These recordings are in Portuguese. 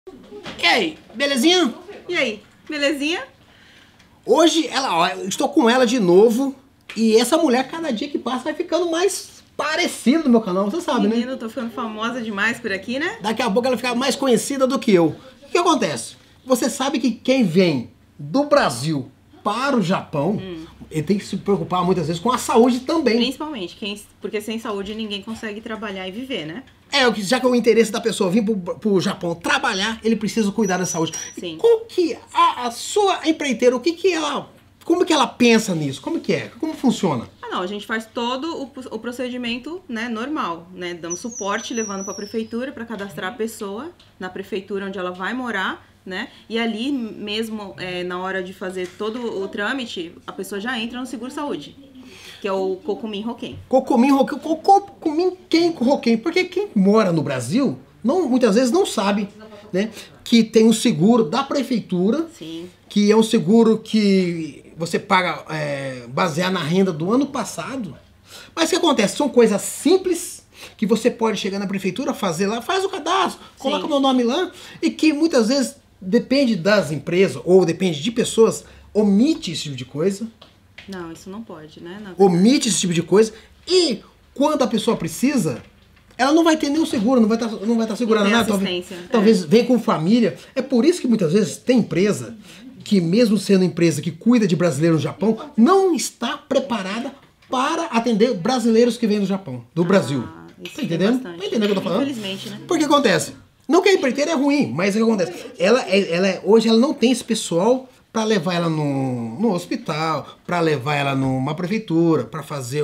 E aí, belezinha? E aí, belezinha? Hoje, eu estou com ela de novo. E essa mulher, cada dia que passa, vai ficando mais parecida no meu canal, você sabe, né? Menino, eu tô ficando famosa demais por aqui, né? Daqui a pouco ela fica mais conhecida do que eu. O que acontece? Você sabe que quem vem do Brasil para o Japão, ele tem que se preocupar muitas vezes com a saúde também. Principalmente, porque sem saúde ninguém consegue trabalhar e viver, né? Já que é o interesse da pessoa vir pro Japão trabalhar, ele precisa cuidar da saúde. Sim. Como que a sua empreiteira, como que ela pensa nisso? Como que é? Como funciona? Não, a gente faz todo o procedimento, né, normal, né? Damos suporte levando para a prefeitura para cadastrar a pessoa na prefeitura onde ela vai morar, né? E ali mesmo, na hora de fazer todo o trâmite, a pessoa já entra no seguro-saúde, que é o Kokumin Hoken. Kokumin Hoken. Porque quem mora no Brasil, muitas vezes não sabe, né? Que tem um seguro da prefeitura. Sim. Que é um seguro que você paga baseado na renda do ano passado. Mas o que acontece? São coisas simples que você pode chegar na prefeitura, fazer lá, faz o cadastro, coloca o meu nome lá, e que muitas vezes depende das empresas ou depende de pessoas, omite esse tipo de coisa. Não, isso não pode, né? Omite esse tipo de coisa. E quando a pessoa precisa, ela não vai ter nenhum seguro, não vai estar segurando nada. Talvez venha com família. É por isso que muitas vezes tem empresa que, mesmo sendo empresa que cuida de brasileiros no Japão, não está preparada para atender brasileiros que vêm do Japão, do Brasil. Tá entendendo? Tá entendendo o que eu tô falando? Infelizmente, né? Porque acontece? Não que a empreiteira é ruim, mas o que acontece? Hoje ela não tem esse pessoal para levar ela no hospital, para levar ela numa prefeitura, para fazer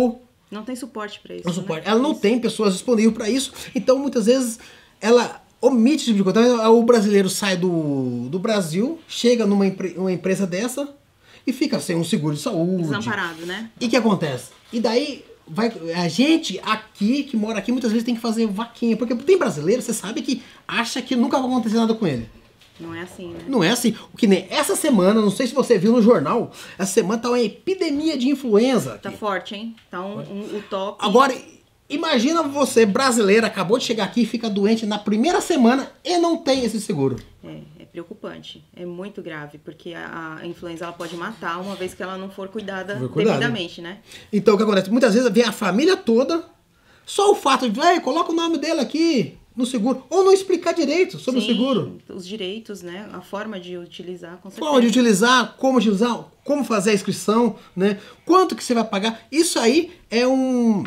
Não tem suporte para isso. Né? Ela não tem pessoas disponíveis para isso, então muitas vezes ela omite esse tipo de coisa. Então, o brasileiro sai do Brasil, chega numa empresa dessa e fica sem um seguro de saúde. Desamparado, né? E o que acontece? E daí a gente aqui, que mora aqui, muitas vezes tem que fazer vaquinha, porque tem brasileiro, você sabe, que acha que nunca vai acontecer nada com ele. Não é assim, né? Não é assim. O que nem essa semana, não sei se você viu no jornal, essa semana tá uma epidemia de influenza. Tá forte, hein? Tá o top. Agora, imagina você, brasileiro, acabou de chegar aqui e fica doente na primeira semana e não tem esse seguro. É preocupante. É muito grave, porque a influenza ela pode matar uma vez que ela não for cuidada devidamente, né? Então, o que acontece? Muitas vezes vem a família toda, só o fato de, coloca o nome dele aqui no seguro, ou não explicar direito sobre o seguro. Os direitos, né? A forma de utilizar, com certeza. Forma de utilizar, como fazer a inscrição, né? Quanto que você vai pagar. Isso aí é um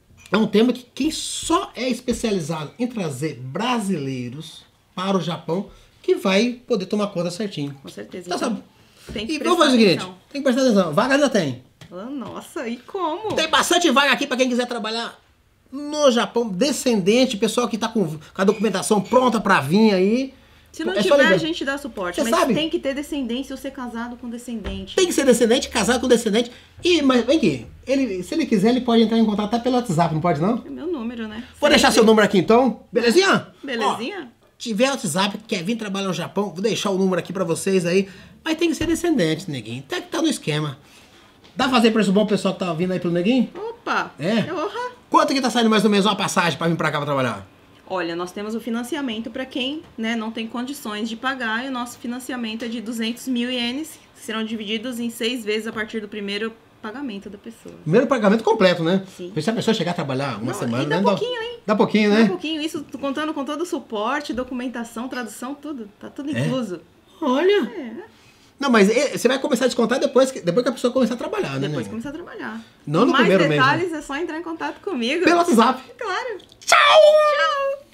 tema que quem só é especializado em trazer brasileiros para o Japão que vai poder tomar conta certinho. Com certeza. Então, sabe? Tem que vamos fazer o seguinte, tem que prestar atenção. Vaga ainda tem. Nossa, e como? Tem bastante vaga aqui para quem quiser trabalhar no Japão, descendente, pessoal que tá com a documentação pronta para vir aí. Se não tiver, a gente dá suporte. Mas sabe? Tem que ter descendência ou ser casado com descendente. Tem que ser descendente, casado com descendente. Mas vem aqui, se ele quiser, ele pode entrar em contato até pelo WhatsApp, não pode não? É meu número, né? Vou deixar seu número aqui então, belezinha? Belezinha? Tiver WhatsApp, quer vir trabalhar no Japão, vou deixar o número aqui pra vocês aí. Mas tem que ser descendente, neguinho. Tem que estar no esquema. Dá pra fazer preço bom pro pessoal que tá vindo aí pelo neguinho? Opa! Quanto que tá saindo mais ou menos uma passagem pra vir pra cá pra trabalhar? Olha, nós temos o financiamento para quem, né, não tem condições de pagar, e o nosso financiamento é de 200 mil ienes, que serão divididos em 6 vezes a partir do primeiro pagamento da pessoa. Primeiro pagamento completo, né? Sim. Se a pessoa chegar a trabalhar uma semana... Dá pouquinho, hein? Dá pouquinho, né? Dá pouquinho, isso contando com todo o suporte, documentação, tradução, tudo. Tá tudo incluso. Olha! Não, mas você vai começar a descontar depois que a pessoa começar a trabalhar, né? Depois começar a trabalhar. Não no primeiro mês. Mais detalhes é só entrar em contato comigo. Pelo WhatsApp. Claro. Tchau! Tchau!